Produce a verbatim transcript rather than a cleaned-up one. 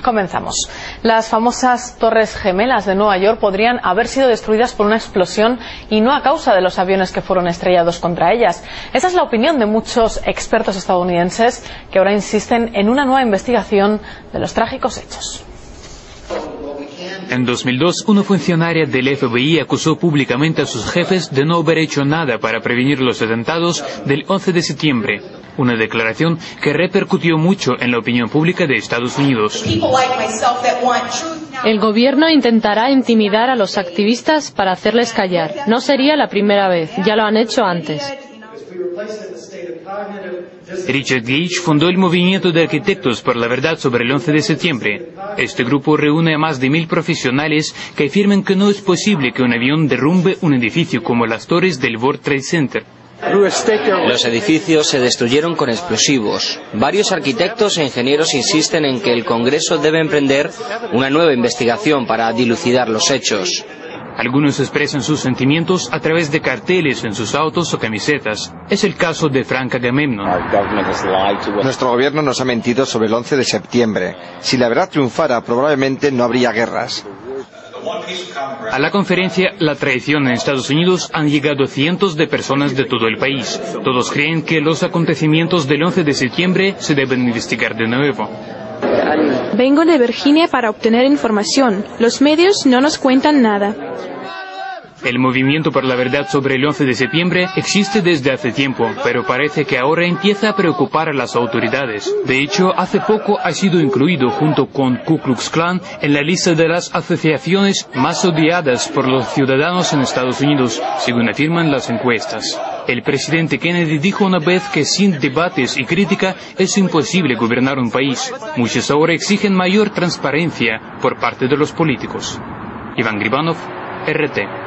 Comenzamos. Las famosas Torres Gemelas de Nueva York podrían haber sido destruidas por una explosión y no a causa de los aviones que fueron estrellados contra ellas. Esa es la opinión de muchos expertos estadounidenses que ahora insisten en una nueva investigación de los trágicos hechos. En dos mil dos, una funcionaria del F B I acusó públicamente a sus jefes de no haber hecho nada para prevenir los atentados del once de septiembre. Una declaración que repercutió mucho en la opinión pública de Estados Unidos. El gobierno intentará intimidar a los activistas para hacerles callar. No sería la primera vez, ya lo han hecho antes. Richard Gage fundó el Movimiento de Arquitectos por la Verdad sobre el once de septiembre. Este grupo reúne a más de mil profesionales que afirman que no es posible que un avión derrumbe un edificio como las torres del World Trade Center. Los edificios se destruyeron con explosivos. Varios arquitectos e ingenieros insisten en que el Congreso debe emprender una nueva investigación para dilucidar los hechos. Algunos expresan sus sentimientos a través de carteles en sus autos o camisetas. Es el caso de Frank Agamemnon. Nuestro gobierno nos ha mentido sobre el once de septiembre. Si la verdad triunfara, probablemente no habría guerras. A la conferencia La Traición en Estados Unidos han llegado cientos de personas de todo el país. Todos creen que los acontecimientos del once de septiembre se deben investigar de nuevo. Vengo de Virginia para obtener información. Los medios no nos cuentan nada. El movimiento por la verdad sobre el once de septiembre existe desde hace tiempo, pero parece que ahora empieza a preocupar a las autoridades. De hecho, hace poco ha sido incluido junto con Ku Klux Klan en la lista de las asociaciones más odiadas por los ciudadanos en Estados Unidos, según afirman las encuestas. El presidente Kennedy dijo una vez que sin debates y crítica es imposible gobernar un país. Muchos ahora exigen mayor transparencia por parte de los políticos. Iván Gribanov, R T.